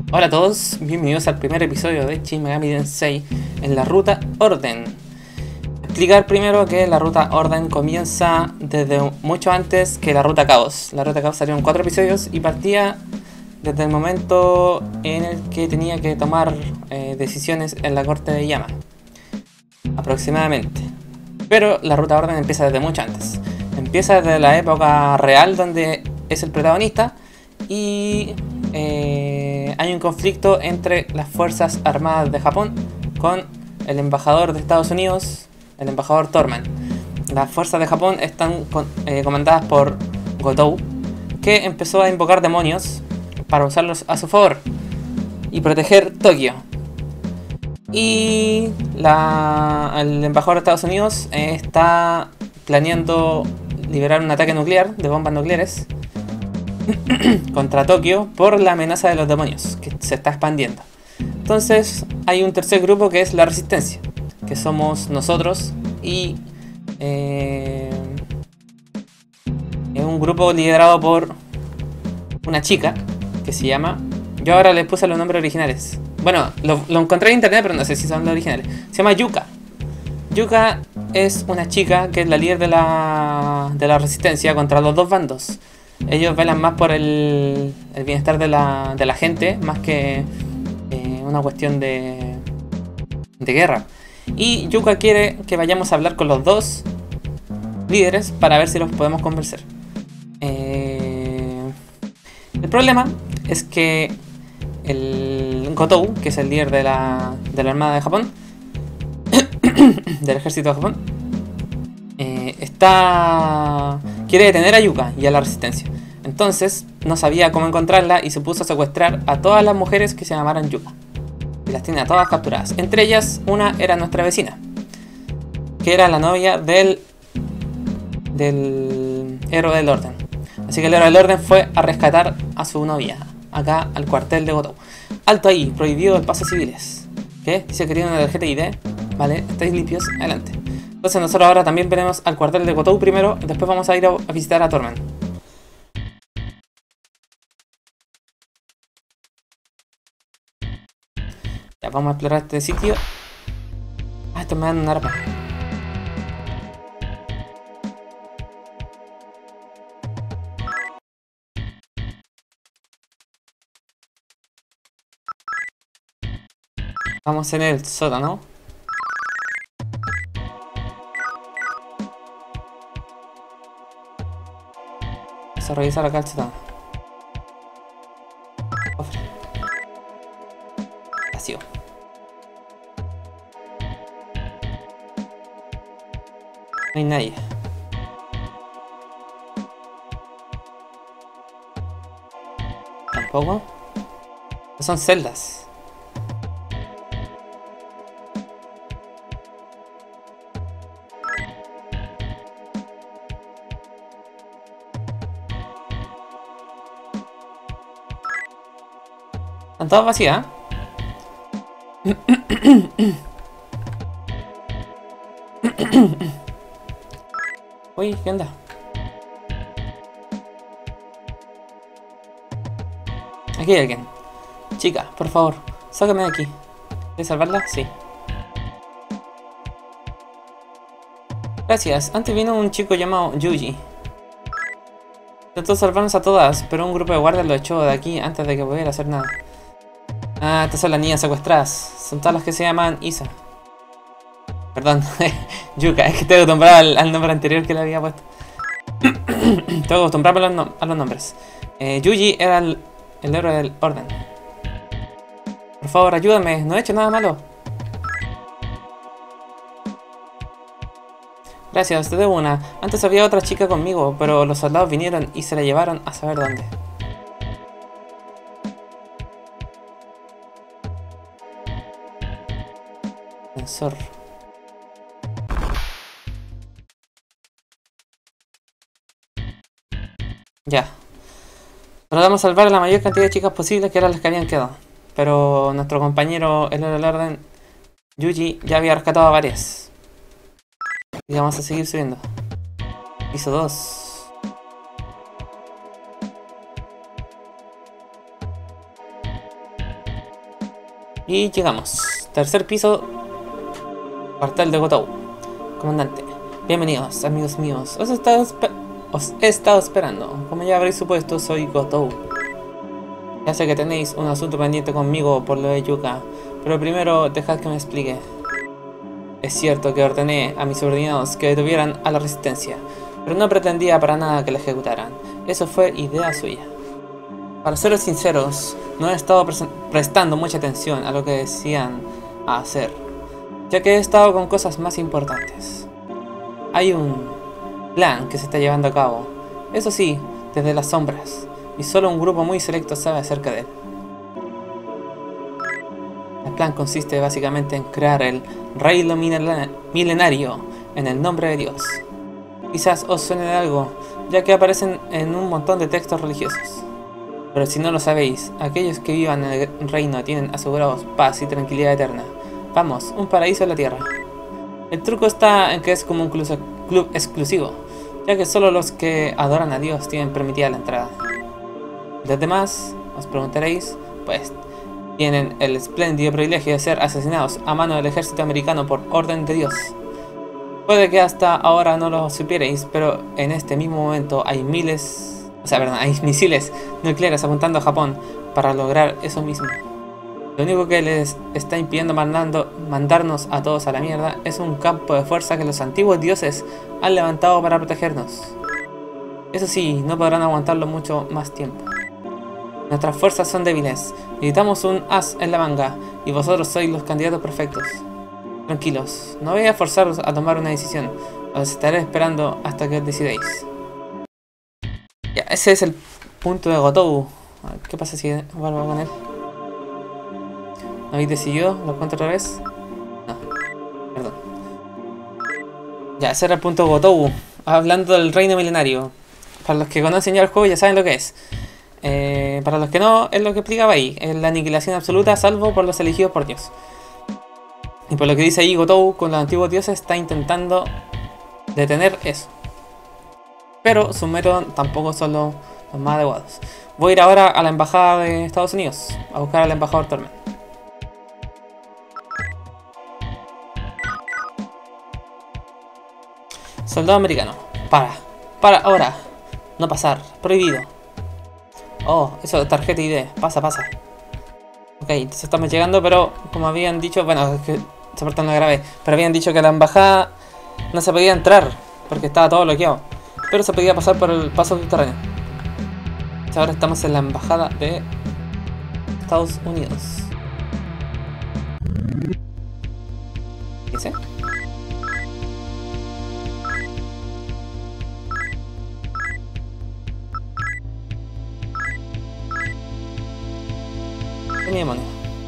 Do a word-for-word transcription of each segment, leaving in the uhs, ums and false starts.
Hola a todos, bienvenidos al primer episodio de Shin Megami Tensei en la ruta Orden. Explicar primero que la ruta Orden comienza desde mucho antes que la ruta Caos. La ruta Caos salió en cuatro episodios y partía desde el momento en el que tenía que tomar eh, decisiones en la corte de Yama, aproximadamente. Pero la ruta Orden empieza desde mucho antes. Empieza desde la época real, donde es el protagonista y eh, hay un conflicto entre las fuerzas armadas de Japón con el embajador de Estados Unidos, el embajador Torman. Las fuerzas de Japón están con, eh, comandadas por Gotou, que empezó a invocar demonios para usarlos a su favor y proteger Tokio. Y la, el embajador de Estados Unidos eh, está planeando liberar un ataque nuclear de bombas nucleares contra Tokio por la amenaza de los demonios que se está expandiendo. Entonces hay un tercer grupo que es la Resistencia, que somos nosotros y eh, es un grupo liderado por una chica que se llama, yo ahora les puse los nombres originales, bueno, lo, lo encontré en internet pero no sé si son los originales. Se llama Yuka. Yuka es una chica que es la líder de la, de la Resistencia contra los dos bandos. Ellos velan más por el, el bienestar de la, de la gente, más que eh, una cuestión de, de guerra. Y Yuka quiere que vayamos a hablar con los dos líderes para ver si los podemos convencer. Eh, el problema es que el Gotou, que es el líder de la, de la Armada de Japón, del ejército de Japón, eh, está quiere detener a Yuka y a la Resistencia. Entonces no sabía cómo encontrarla y se puso a secuestrar a todas las mujeres que se llamaran Yuka y las tiene a todas capturadas. Entre ellas una era nuestra vecina, que era la novia del del héroe del orden. Así que el héroe del orden fue a rescatar a su novia acá al cuartel de Gotou. Alto ahí, prohibido el paso a civiles. ¿Qué? Dice que tiene una tarjeta I D. Vale, estáis limpios, adelante. Entonces nosotros ahora también veremos al cuartel de Gotou primero, después vamos a ir a, a visitar a Torman. Ya, vamos a explorar este sitio. Ah, esto me dan un arma. Vamos en el sótano. Vamos a revisar acá el sótano. Cofre. Vacío. No hay nadie. Tampoco. No son celdas. Están todas vacías, ¿eh? Uy, ¿qué onda? Aquí hay alguien. Chica, por favor, sácame de aquí. ¿Quieres salvarla? Sí. Gracias. Antes vino un chico llamado Yuji. Intentó salvarnos a todas, pero un grupo de guardias lo echó de aquí antes de que pudiera hacer nada. Ah, estas son las niñas secuestradas. Son todas las que se llaman Isa. Perdón, Yuka, es que estoy acostumbrado al, al nombre anterior que le había puesto. Tengo que acostumbrarme a los, no, a los nombres. Eh, Yuji era el, el héroe del orden. Por favor, ayúdame, no he hecho nada malo. Gracias, te debo una. Antes había otra chica conmigo, pero los soldados vinieron y se la llevaron a saber dónde. Sensor. Ya. Tratamos de salvar a la mayor cantidad de chicas posible, que eran las que habían quedado. Pero nuestro compañero, el héroe del orden, Yuji, ya había rescatado a varias. Y vamos a seguir subiendo. Piso dos. Y llegamos. Tercer piso. Cuartel de Gotou. Comandante. Bienvenidos, amigos míos. Os he estado, os he estado esperando. Como ya habréis supuesto, soy Gotou. Ya sé que tenéis un asunto pendiente conmigo por lo de Yuka. Pero primero, dejad que me explique. Es cierto que ordené a mis subordinados que detuvieran a la resistencia. Pero no pretendía para nada que la ejecutaran. Eso fue idea suya. Para ser sinceros, no he estado prestando mucha atención a lo que decían a hacer, ya que he estado con cosas más importantes. Hay un plan que se está llevando a cabo, eso sí, desde las sombras, y solo un grupo muy selecto sabe acerca de él. El plan consiste básicamente en crear el reino milenario en el nombre de Dios. Quizás os suene de algo, ya que aparecen en un montón de textos religiosos. Pero si no lo sabéis, aquellos que vivan en el reino tienen asegurados paz y tranquilidad eterna. Vamos, un paraíso en la tierra. El truco está en que es como un club exclusivo, ya que solo los que adoran a Dios tienen permitida la entrada. Los demás, os preguntaréis, pues tienen el espléndido privilegio de ser asesinados a mano del ejército americano por orden de Dios. Puede que hasta ahora no lo supierais, pero en este mismo momento hay miles... O sea, perdón, hay misiles nucleares apuntando a Japón para lograr eso mismo. Lo único que les está impidiendo mandando, mandarnos a todos a la mierda es un campo de fuerza que los antiguos dioses han levantado para protegernos. Eso sí, no podrán aguantarlo mucho más tiempo. Nuestras fuerzas son débiles, necesitamos un as en la manga y vosotros sois los candidatos perfectos. Tranquilos, no voy a forzaros a tomar una decisión, os estaré esperando hasta que os decidáis. Ya, ese es el punto de Gotou. ¿Qué pasa si vuelvo con él? ¿No habéis decidido? ¿Lo cuento otra vez? No, perdón. Ya, ese era el punto de Gotou. Hablando del reino milenario. Para los que conocen ya el juego ya saben lo que es. Eh, para los que no, es lo que explicaba ahí. Es la aniquilación absoluta salvo por los elegidos por Dios. Y por lo que dice ahí, Gotou con los antiguos dioses está intentando detener eso. Pero sus métodos tampoco son los, los más adecuados. Voy a ir ahora a la embajada de Estados Unidos a buscar al embajador Torment. Soldado americano. Para. Para ahora. No pasar. Prohibido. Oh, eso de tarjeta I D. Pasa, pasa. Ok, entonces estamos llegando, pero como habían dicho... Bueno, es que esta parte no la grabé. Pero habían dicho que la embajada no se podía entrar porque estaba todo bloqueado. Pero se podía pasar por el paso subterráneo. Ahora estamos en la embajada de Estados Unidos. ¿Qué dice? ¿Qué demonio?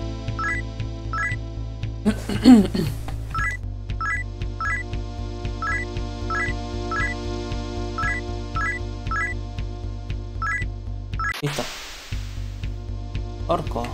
Listo. Orco.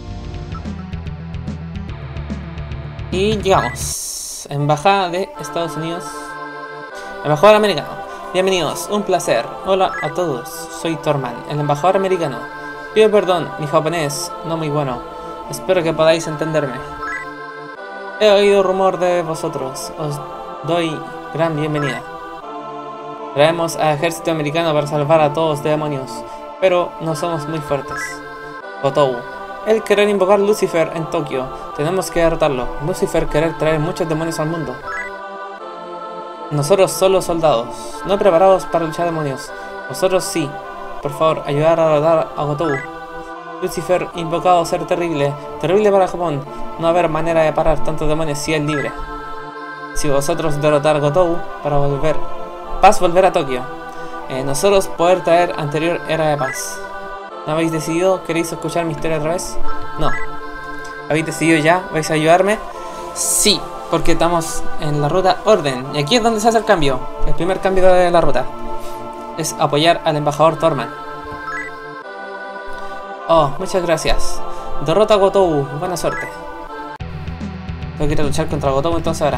Y llegamos. Embajada de Estados Unidos. Embajador americano. Bienvenidos, un placer. Hola a todos. Soy Torman, el embajador americano. Pido perdón, mi japonés no muy bueno. Espero que podáis entenderme. He oído rumor de vosotros. Os doy gran bienvenida. Traemos al ejército americano para salvar a todos de demonios. Pero no somos muy fuertes. Gotou. Él querer invocar Lucifer en Tokio. Tenemos que derrotarlo. Lucifer querer traer muchos demonios al mundo. Nosotros solo soldados. No preparados para luchar demonios. Vosotros sí. Por favor, ayudar a derrotar a Gotou. Lucifer invocado ser terrible. Terrible para Japón. No haber manera de parar tantos demonios si es libre. Si vosotros derrotar a Gotou para volver. Paz volver a Tokio. Eh, nosotros poder traer anterior era de paz. ¿No habéis decidido? ¿Queréis escuchar mi historia otra vez? No. ¿Habéis decidido ya? ¿Vais a ayudarme? Sí, porque estamos en la ruta orden. Y aquí es donde se hace el cambio. El primer cambio de la ruta es apoyar al embajador Torman. Oh, muchas gracias. Derrota a Gotou. Buena suerte. Tengo que ir a luchar contra Gotou entonces ahora.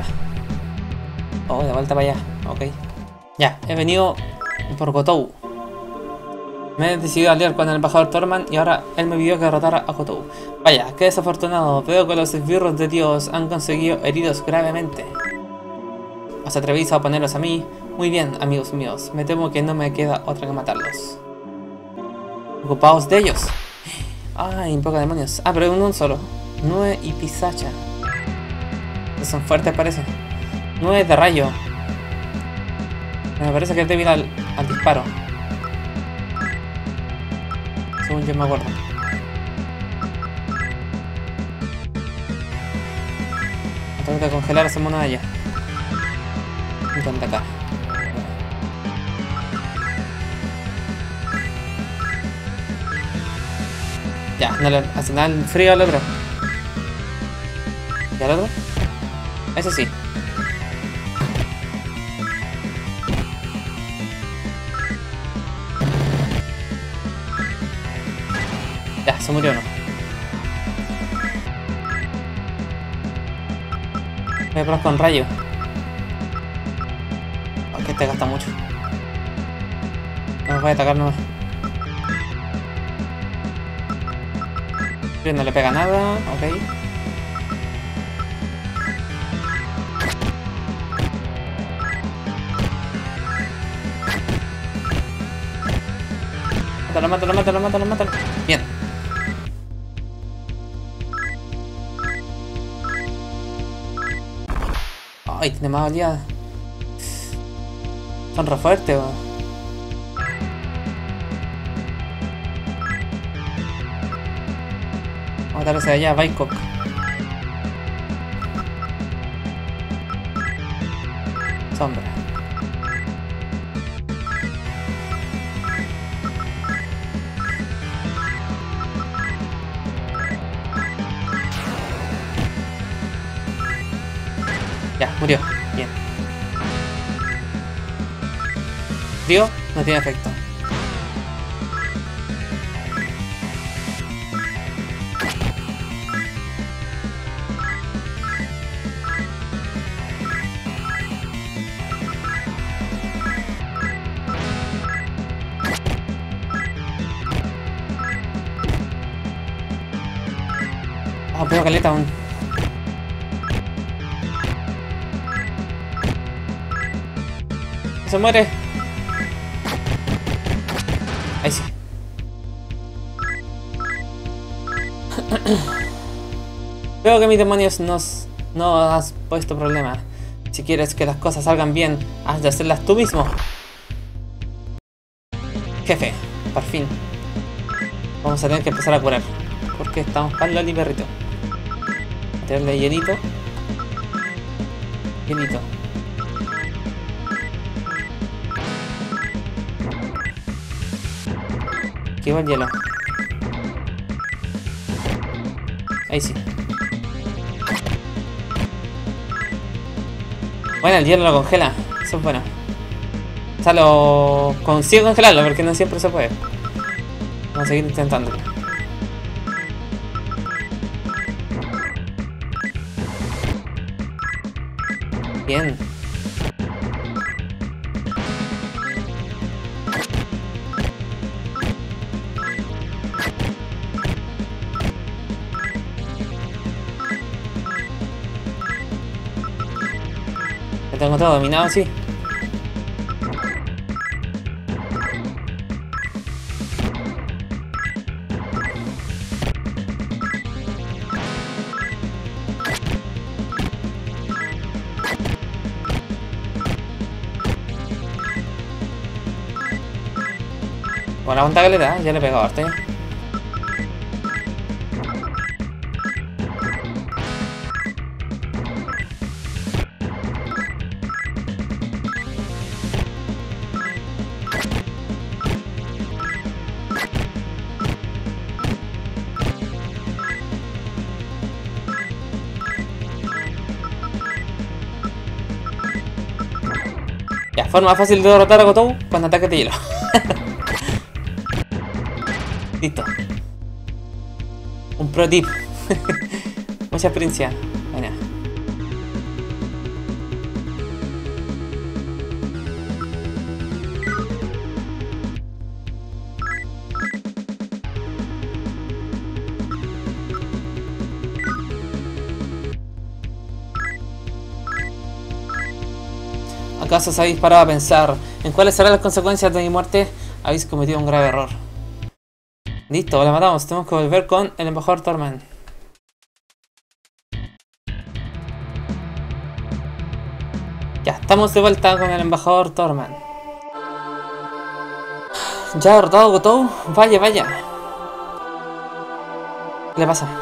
Oh, de vuelta para allá. Ok. Ya, he venido por Gotou. Me he decidido aliar con el embajador Torman y ahora él me pidió que derrotara a Kotou. Vaya, qué desafortunado. Veo que los esbirros de Dios han conseguido heridos gravemente. ¿Os atrevéis a oponeros a mí? Muy bien, amigos míos. Me temo que no me queda otra que matarlos. Ocupaos de ellos. Ay, invoca demonios. Ah, pero uno solo. Nue y Pisacha. Son fuertes, parece. Nue de rayo. Me parece que es débil al, al disparo. Según yo me acuerdo. Tengo que congelar esa moneda ya. Intenta acá. Ya, no le hace nada el frío al otro. ¿Y al otro? Eso sí. Ya, se murió uno. Voy a probar con rayo. Porque este gasta mucho. No voy a atacar nomás. No le pega nada, ok. Mátalo, mátalo, mátalo, mátalo, mátalo. Bien. Ay, tiene más oleada. Son re fuertes, weón. Vamos a matar ese de allá, Bangkok. Sombra. Ya, murió. Bien. Frío, no tiene efecto. Ah, oh, pego caleta aún. Se muere. Ahí sí. Veo que mis demonios nos, no has puesto problema. Si quieres que las cosas salgan bien, has de hacerlas tú mismo. Jefe, por fin. Vamos a tener que empezar a curar. Porque estamos para Loli, perrito. Meterle hielito. Hielito. Aquí va el hielo. Ahí sí. Bueno, el hielo lo congela. Eso es bueno. O sea, lo consigue congelarlo porque no siempre se puede. Vamos a seguir intentándolo. Bien. Lo tengo todo dominado, sí. Bueno, aguanta que le da, ya le he pegado harto. ¿eh? Ya, forma fácil de derrotar a Kotou con ataques de hielo. Listo. Un pro tip. Mucha experiencia. Bueno. ¿Acaso os habéis parado a pensar en cuáles serán las consecuencias de mi muerte? Habéis cometido un grave error. Listo, la matamos. Tenemos que volver con el embajador Torment. Ya, estamos de vuelta con el embajador Torment. ¿Ya ha derrotado a Gotou? Vaya, vaya. ¿Qué le pasa?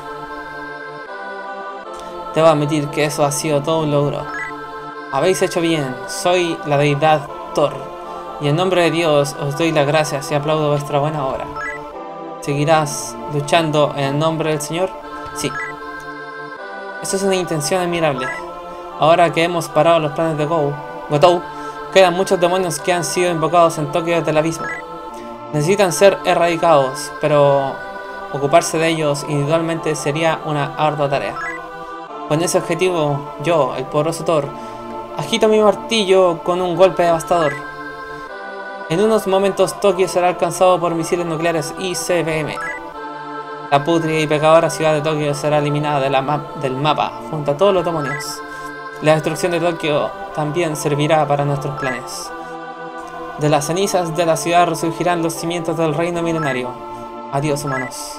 Debo admitir que eso ha sido todo un logro. Habéis hecho bien. Soy la deidad Thor. Y en nombre de Dios os doy las gracias y aplaudo vuestra buena obra. ¿Seguirás luchando en el nombre del Señor? Sí. Eso es una intención admirable. Ahora que hemos parado los planes de Go, Gotou, quedan muchos demonios que han sido invocados en Tokio desde el abismo. Necesitan ser erradicados, pero ocuparse de ellos individualmente sería una ardua tarea. Con ese objetivo, yo, el poderoso Thor, agito mi martillo con un golpe devastador. En unos momentos Tokio será alcanzado por misiles nucleares I C B M. La putria y pecadora ciudad de Tokio será eliminada de la map del mapa junto a todos los demonios. La destrucción de Tokio también servirá para nuestros planes. De las cenizas de la ciudad resurgirán los cimientos del reino milenario. Adiós, humanos.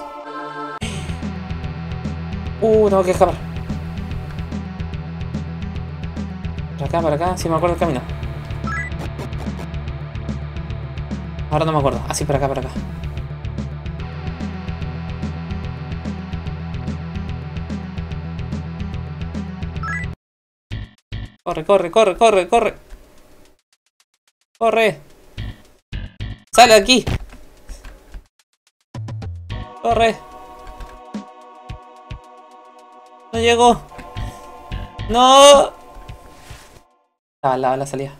Uh, tengo que escapar. Por acá, por acá, si me acuerdo el camino. Ahora no me acuerdo. Así, por acá, por acá. Corre, corre, corre, corre, corre. Corre. Sale de aquí. Corre. No llegó. No. Estaba al lado de la salida.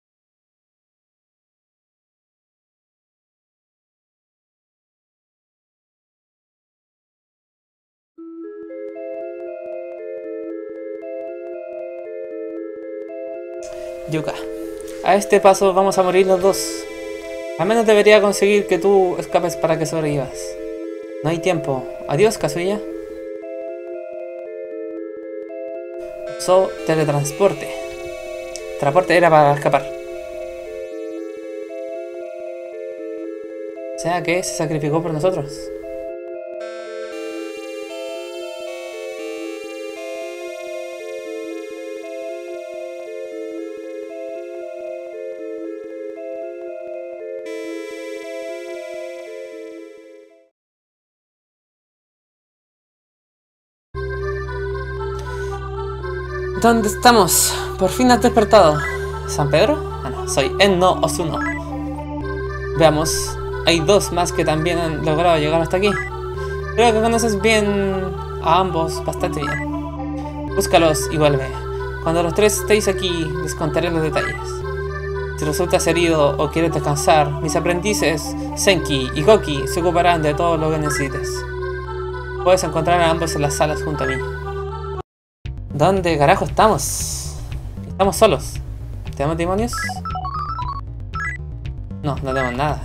Yuka. A este paso vamos a morir los dos. Al menos debería conseguir que tú escapes para que sobrevivas. No hay tiempo. Adiós, Kazuya. Usó teletransporte. Transporte era para escapar. O sea que se sacrificó por nosotros. ¿Dónde estamos? Por fin has despertado. ¿San Pedro? Ah, no, soy Enno Osuno. Veamos, hay dos más que también han logrado llegar hasta aquí. Creo que conoces bien a ambos bastante bien. Búscalos y vuelve. Cuando los tres estéis aquí, les contaré los detalles. Si resultas herido o quieres descansar, mis aprendices, Senki y Goki, se ocuparán de todo lo que necesites. Puedes encontrar a ambos en las salas junto a mí. ¿Dónde carajo estamos? Estamos solos. ¿Tenemos demonios? No, no tenemos nada.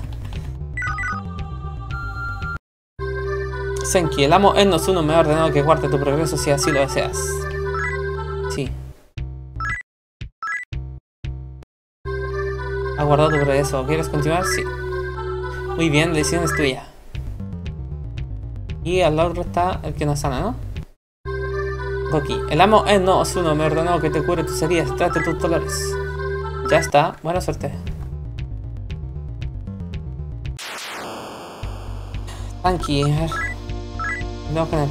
Senki, el amo Enno Osuno me ha ordenado que guarde tu progreso si así lo deseas. Sí. Ha guardado tu progreso. ¿Quieres continuar? Sí. Muy bien, la decisión es tuya. Y al lado está el que nos sana, ¿no? Goki, el amo Enno Osuno me ordenó que te cure tus heridas, trate tus dolores. Ya está, buena suerte. Tranqui, a ver. Vamos con él.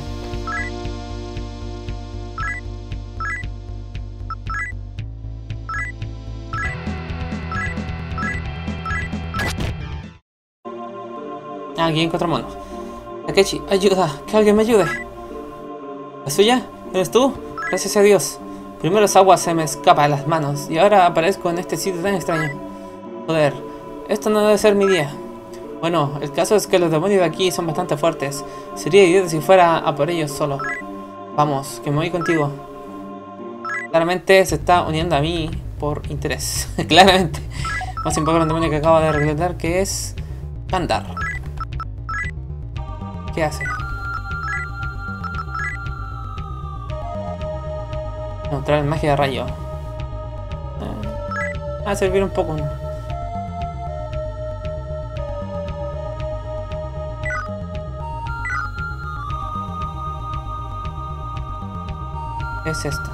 Ah, aquí encuentro mono. Takechi, ayuda, que alguien me ayude. ¿La suya? ¿Eres tú? Gracias a Dios. Primero esa agua se me escapa de las manos y ahora aparezco en este sitio tan extraño. Joder, esto no debe ser mi día. Bueno, el caso es que los demonios de aquí son bastante fuertes. Sería idiota si fuera a por ellos solo. Vamos, que me voy contigo. Claramente se está uniendo a mí por interés. Claramente. Vamos a invocar un demonio que acabo de reclutar, que es Kandar. ¿Qué hace? Neutral magia de rayo. a servir un poco. ¿Qué es esto?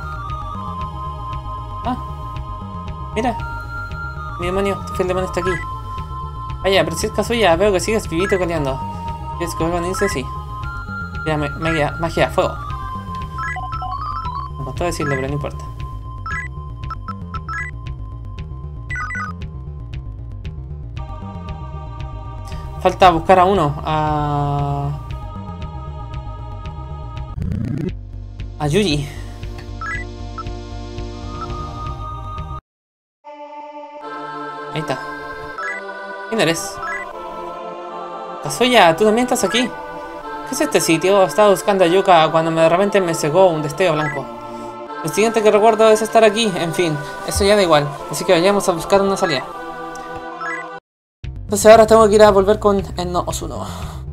Ah, mira. Mi demonio, tu fiel demonio está aquí. Vaya, pero si es Kazuya, veo que sigues vivito coleando. ¿Quieres que vuelva a unirse? Sí. Mira, magia, magia, fuego. Me costó decirlo, pero no importa. Falta buscar a uno, a... a Yuji. Ahí está. ¿Quién eres? Kazuya, tú también estás aquí. ¿Qué es este sitio? Estaba buscando a Yuka cuando de repente me cegó un destello blanco. El siguiente que recuerdo es estar aquí. En fin, eso ya da igual. Así que vayamos a buscar una salida. Entonces ahora tengo que ir a volver con Enno Osuno.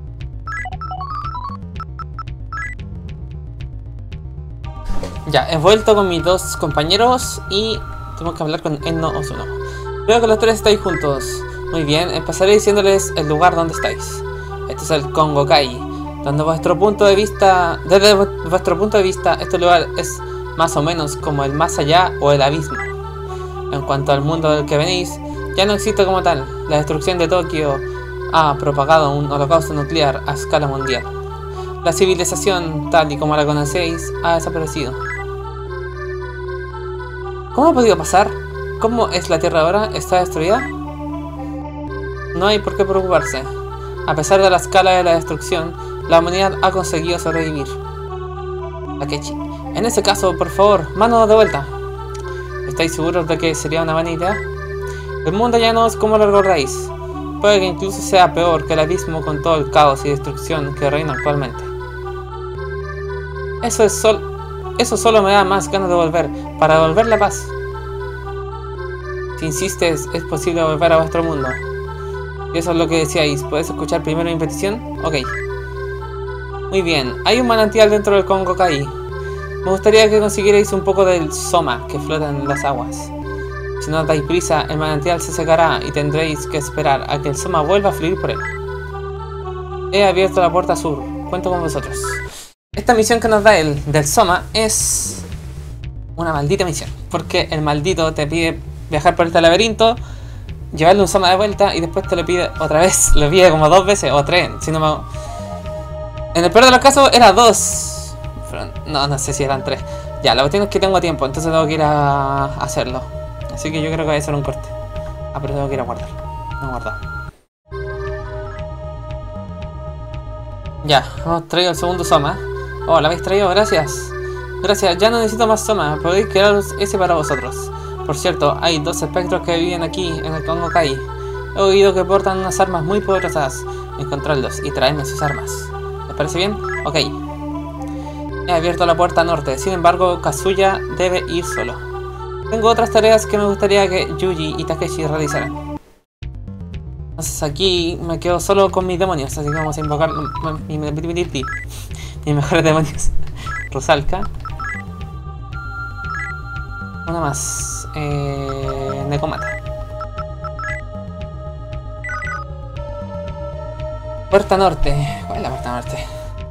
Ya, he vuelto con mis dos compañeros y tengo que hablar con Enno Osuno. Creo que los tres estáis juntos. Muy bien, empezaré diciéndoles el lugar donde estáis. Este es el Kongokai. Donde vuestro punto de vista, desde vuestro punto de vista, este lugar es más o menos como el más allá o el abismo. En cuanto al mundo del que venís, ya no existe como tal. La destrucción de Tokio ha propagado un holocausto nuclear a escala mundial. La civilización, tal y como la conocéis, ha desaparecido. ¿Cómo ha podido pasar? ¿Cómo es la Tierra ahora? ¿Está destruida? No hay por qué preocuparse. A pesar de la escala de la destrucción, la humanidad ha conseguido sobrevivir. Takechi. En ese caso, por favor, mano de vuelta. ¿Estáis seguros de que sería una buena idea? El mundo ya no es como lo recordáis. Puede que incluso sea peor que el abismo con todo el caos y destrucción que reina actualmente. Eso es sol Eso solo me da más ganas de volver, para devolver la paz. Si insistes, es posible volver a vuestro mundo. Y eso es lo que decíais. ¿Puedes escuchar primero mi petición? Ok. Muy bien. Hay un manantial dentro del Kongokai. Me gustaría que consiguierais un poco del Soma que flota en las aguas. Si no dais prisa, el manantial se secará y tendréis que esperar a que el Soma vuelva a fluir por él. He abierto la puerta sur. Cuento con vosotros. Esta misión que nos da el del Soma es una maldita misión. Porque el maldito te pide viajar por este laberinto, llevarle un Soma de vuelta y después te lo pide otra vez. Lo pide como dos veces o tres. Si no me... En el peor de los casos era dos. Pero no, no sé si eran tres. Ya, la cuestión es que tengo tiempo, entonces tengo que ir a hacerlo. Así que yo creo que voy a hacer un corte. Ah, pero tengo que ir a guardar. No he guardado. Ya, hemos traído el segundo Soma. Oh, ¿la habéis traído? Gracias. Gracias, ya no necesito más Soma. Podéis crearos ese para vosotros. Por cierto, hay dos espectros que viven aquí en el Kongokai. He oído que portan unas armas muy poderosas. Encontrarlos y traerme sus armas. ¿Les parece bien? Ok. He abierto la puerta norte. Sin embargo, Kazuya debe ir solo. Tengo otras tareas que me gustaría que Yuji y Takeshi realizaran. Entonces aquí me quedo solo con mis demonios. Así que vamos a invocar mis mejores demonios. Rusalka. Una más. Eh, Nekomata. Puerta norte. ¿Cuál es la puerta norte?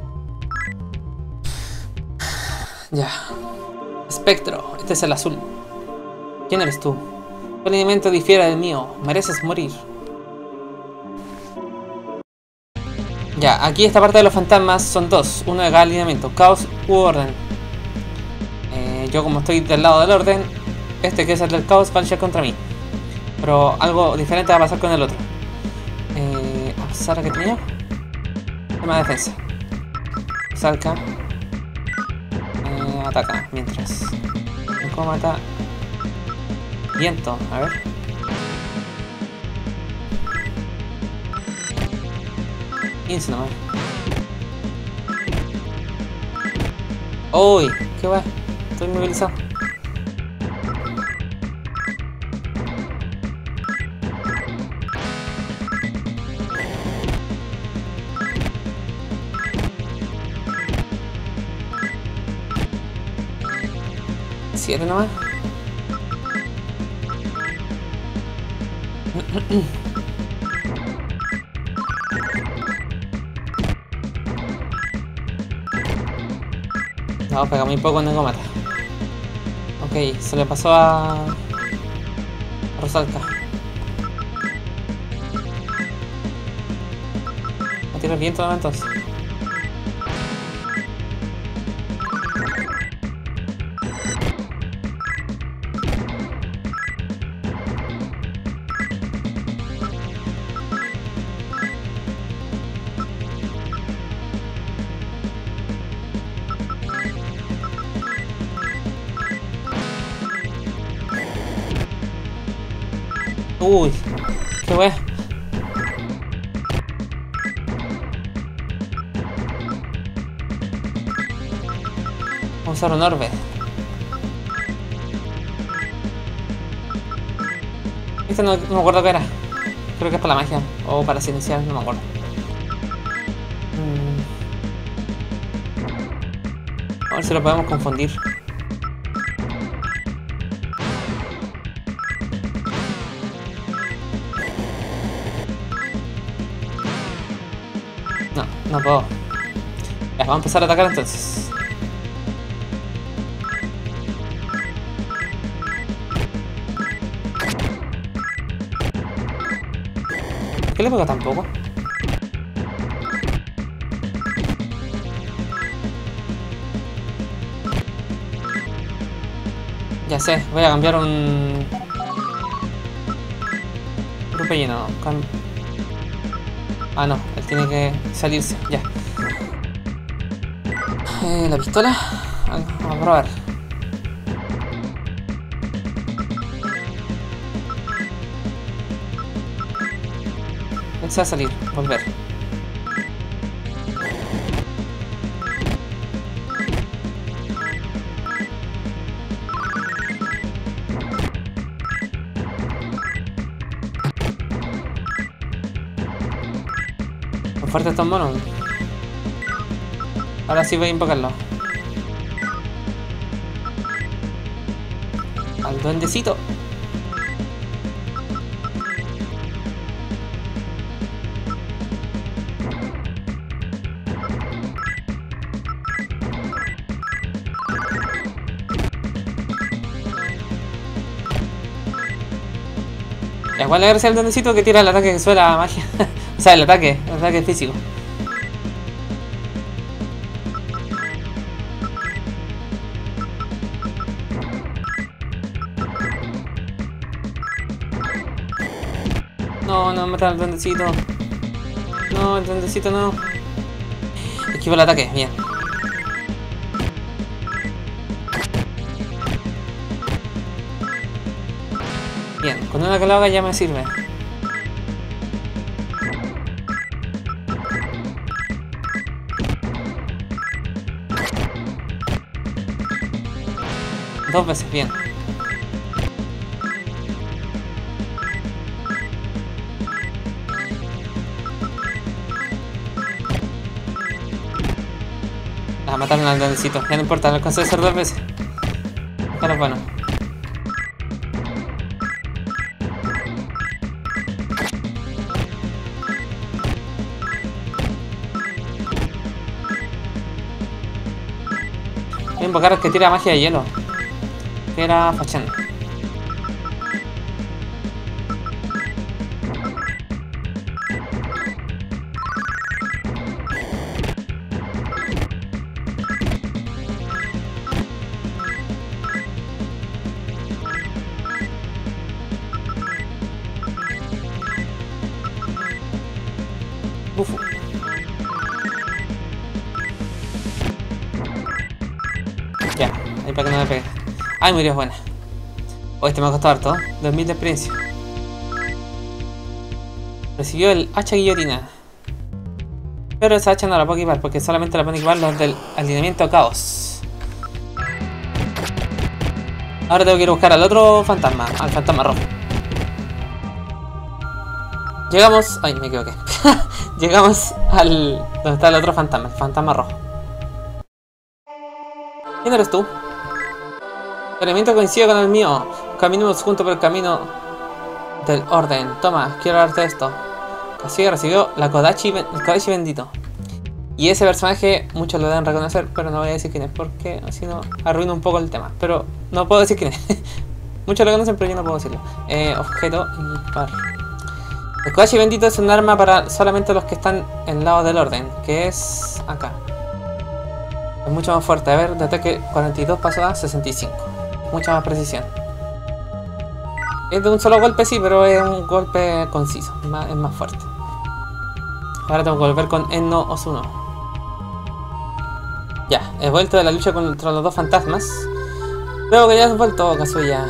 Ya. Espectro. Este es el azul. ¿Quién eres tú? Tu alineamiento difiere del mío. Mereces morir. Ya, aquí esta parte de los fantasmas son dos. Uno de cada alineamiento. Caos u orden. Eh, yo como estoy del lado del orden, este que es el del caos va a luchar contra mí. Pero algo diferente va a pasar con el otro. Eh, a pesar de que tenía tema de defensa. Salca. Eh, ataca mientras. ¿Cómo mata? Viento, a ver. quince nomás. ¡Uy! ¿Qué va? Estoy movilizado. siete nomás. No, pega muy poco en Negomata. Ok, se le pasó a... a Rosalka. Va a tirar viento ¿no? Entonces. Uy, qué wea. Vamos a usar un orbe. Este no, no me acuerdo qué era. Creo que es para la magia. O para silenciar, no me acuerdo. Mm. A ver si lo podemos confundir. No, no puedo. Ya, vamos a empezar a atacar entonces. ¿Qué le pego tampoco? Ya sé, voy a cambiar un... grupo lleno. Cam... Ah, no, él tiene que salirse, ya. Eh, la pistola. Vamos a probar. Él se va a salir, volver. Muy fuerte estos monos. Ahora sí voy a invocarlo. Al duendecito. Ya, igual le gracia al duendecito que tira el ataque que suena magia. O sea, el ataque, el ataque físico. No, no, mata al duendecito. No, el duendecito no. Esquivo el ataque, bien. Bien, con una que lo haga ya me sirve. Dos veces, bien. A matar al duendecito, ya no importa, lo alcancé a hacer dos veces. Pero bueno. Voy a invocar al que tira magia de hielo. Que era Fachan. Uf. Ya, ahí para que no me pegue. Ay, murió, buena. Oh, este me ha costado harto, ¿eh? dos mil de experiencia. Recibió el hacha guillotina. Pero esa hacha no la puedo equipar porque solamente la pueden equipar los del alineamiento caos. Ahora tengo que ir a buscar al otro fantasma, al fantasma rojo. Llegamos... Ay, me equivoqué. Llegamos al... donde está el otro fantasma, el fantasma rojo. ¿Quién eres tú? El elemento coincide con el mío. Caminemos juntos por el camino del orden. Toma, quiero darte esto. Así recibió la Kodachi, el Kodachi bendito. Y ese personaje muchos lo deben reconocer, pero no voy a decir quién es porque así no arruino un poco el tema. Pero no puedo decir quién es. Muchos lo conocen, pero yo no puedo decirlo. Eh, objeto y par. El Kodachi bendito es un arma para solamente los que están en el lado del orden, que es acá. Es mucho más fuerte. A ver, de ataque cuarenta y dos pasó a sesenta y cinco. Mucha más precisión. Es de un solo golpe, sí, pero es un golpe conciso. Es más, es más fuerte. Ahora tengo que volver con Enno Osuno. Ya, he vuelto de la lucha contra los dos fantasmas. Creo que ya has vuelto, Kazuya.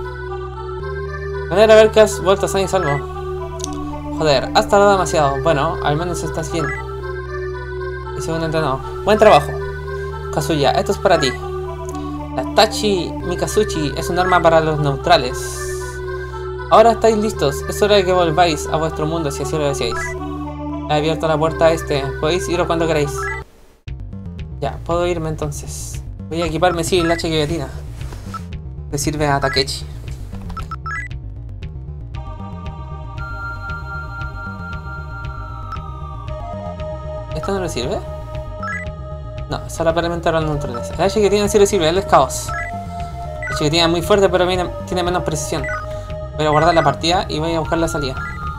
Me alegra ver que has vuelto sano y salvo. Joder, has tardado demasiado. Bueno, al menos estás bien. Y segundo entrenado. Buen trabajo, Kazuya, esto es para ti. La Tachi Mikazuchi es un arma para los neutrales. Ahora estáis listos. Es hora de que volváis a vuestro mundo si así lo deseáis. He abierto la puerta a este. Podéis iros cuando queráis. Ya, puedo irme entonces. Voy a equiparme, sí, el hacha guillotina. Le sirve a Takechi. ¿Esto no le sirve? No, solo para alimentar a los neutrales. El hacha guillotina sí le sirve, él es caos. El hacha guillotina es muy fuerte, pero viene, tiene menos precisión. Voy a guardar la partida y voy a buscar la salida.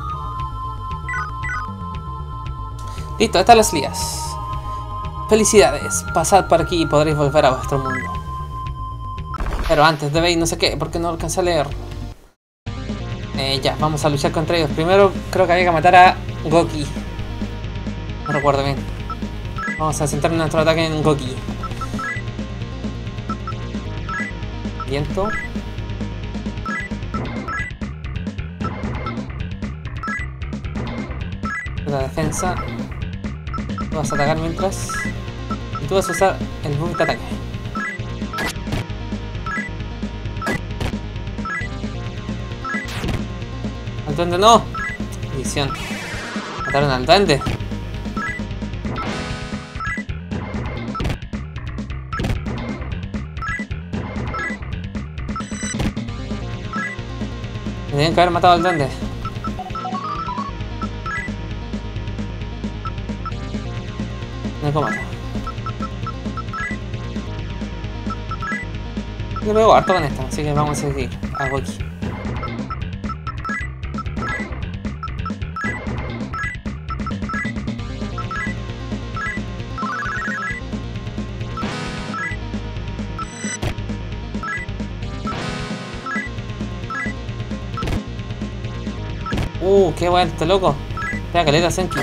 Listo, estas las lías. Felicidades, pasad por aquí y podréis volver a vuestro mundo. Pero antes debéis no sé qué, porque no alcancé a leer. Eh, ya, vamos a luchar contra ellos. Primero creo que había que matar a Goki. No recuerdo bien. Vamos a centrar nuestro ataque en Goki. Viento. La defensa. Tú vas a atacar mientras. Y tú vas a usar el buff de ataque. ¡Al duende no! Edición. Mataron al duende. Tenían que haber matado al duende. No puedo matar. Yo pego harto con esta, así que vamos a seguir a Goki. Uh, qué bueno este loco. Pega caleta Senki.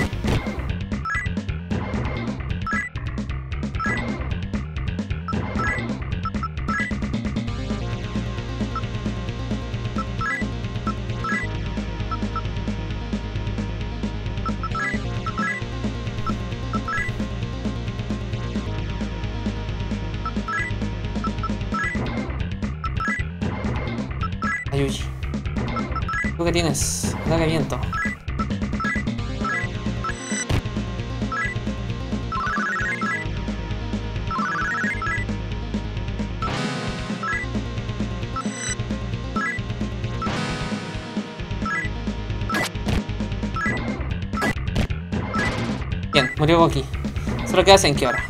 Ayuji. ¿Tú qué tienes? Ataque viento. Bien, murió Goki. Solo queda Senki ahora.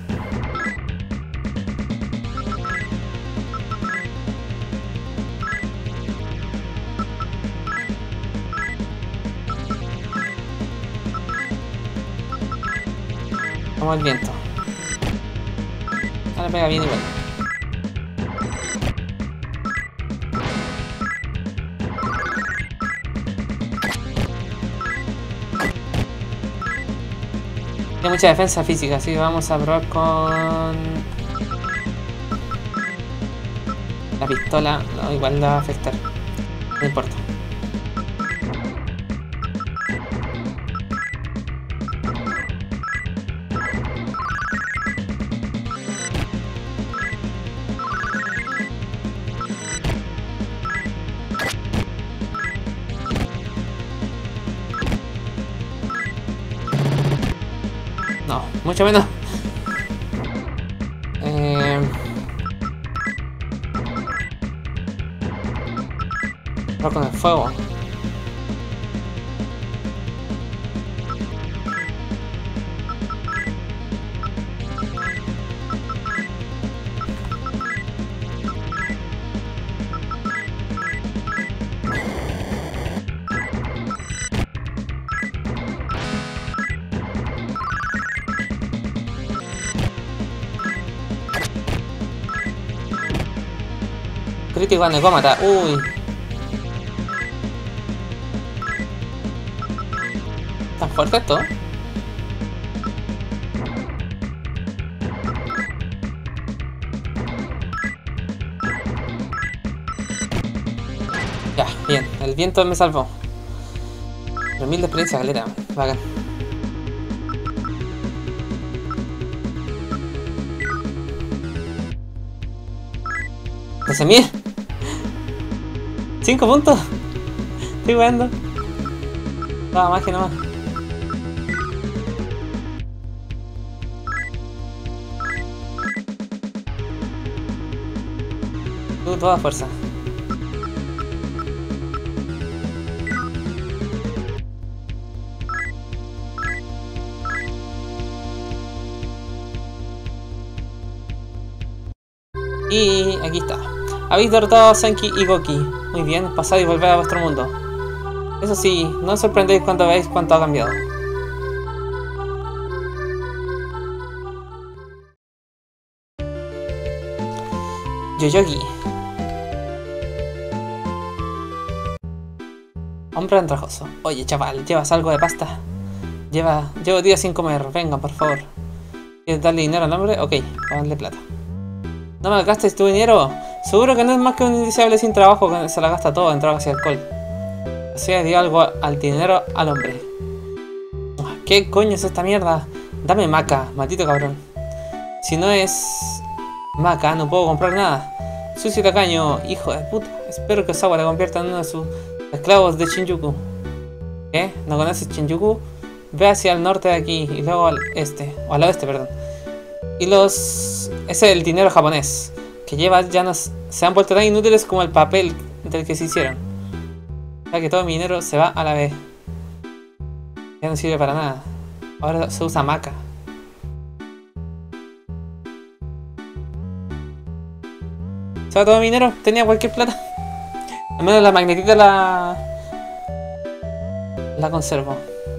Como el viento. Ahora pega bien igual. Tiene mucha defensa física, así que vamos a probar con la pistola. No, igual la va a afectar. No importa. No, mucho menos. Eh... Pero con el fuego. Crítico a Necómata. Uy. ¿Tan fuerte esto? Ya, bien. El viento me salvó. tres mil de experiencia, galera. Bacán. doce mil. cinco puntos. Estoy jugando. Nada más que nomás. Tú, toda fuerza. Y aquí está. Habéis derrotado a Senki y Goki. Muy bien, pasad y volved a vuestro mundo. Eso sí, no os sorprendéis cuando veáis cuánto ha cambiado. Yoyogi. Hombre andrajoso. Oye, chaval, ¿llevas algo de pasta? Lleva... Llevo días sin comer. Venga, por favor. ¿Quieres darle dinero al hombre? Ok, para darle plata. No me gastes tu dinero. Seguro que no es más que un indeseable sin trabajo que se la gasta todo en drogas y alcohol. O sea, di algo al dinero al hombre. ¿Qué coño es esta mierda? Dame maca, maldito cabrón. Si no es maca, no puedo comprar nada. Sucio tacaño, hijo de puta. Espero que Osawa te convierta en uno de sus esclavos de Shinjuku. ¿Qué? ¿No conoces Shinjuku? Ve hacia el norte de aquí y luego al este. O al oeste, perdón. Y los... Ese es el dinero japonés. Que llevas ya nos... se han vuelto tan inútiles como el papel del que se hicieron. Ya que todo mi dinero se va a la vez. Ya no sirve para nada. Ahora se usa maca. Se va todo mi dinero. Tenía cualquier plata. Al menos la magnetita la... la conservo.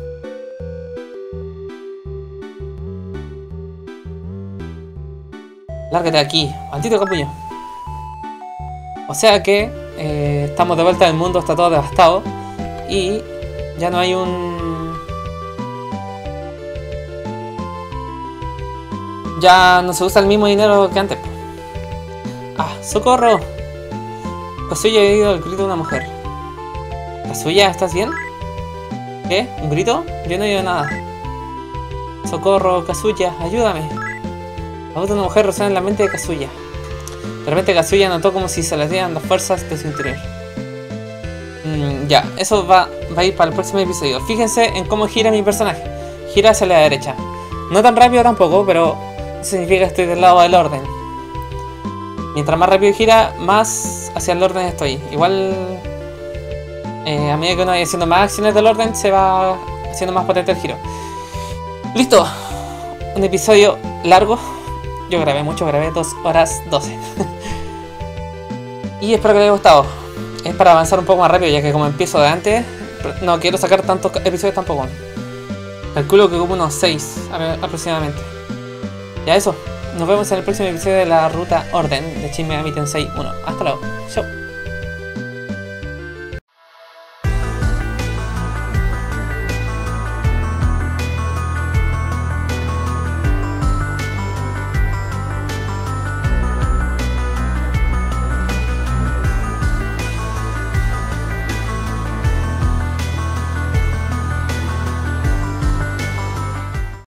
Lárgate de aquí, maldito capullo. O sea que eh, estamos de vuelta, el mundo está todo devastado. Y ya no hay un... Ya no se usa el mismo dinero que antes. Ah, ¡socorro! Kazuya ha oído el grito de una mujer. Kazuya, ¿estás bien? ¿Qué? ¿Un grito? Yo no he oído nada. ¡Socorro, Kazuya! ¡Ayúdame! La voz de una mujer resuena en la mente de Kazuya. De repente Kazuya notó como si se le dieran las fuerzas de su interior. Mm, ya, eso va, va a ir para el próximo episodio. Fíjense en cómo gira mi personaje. Gira hacia la derecha. No tan rápido tampoco, pero eso significa que estoy del lado del orden. Mientras más rápido gira, más hacia el orden estoy. Igual, eh, a medida que uno vaya haciendo más acciones del orden, se va haciendo más potente el giro. Listo. Un episodio largo. Yo grabé mucho, grabé dos horas doce. Y espero que les haya gustado. Es para avanzar un poco más rápido, ya que como empiezo de antes, no quiero sacar tantos episodios tampoco. Calculo que como unos seis aproximadamente. Ya eso. Nos vemos en el próximo episodio de la ruta Orden de Shin Megami Tensei uno. Hasta luego. Chao.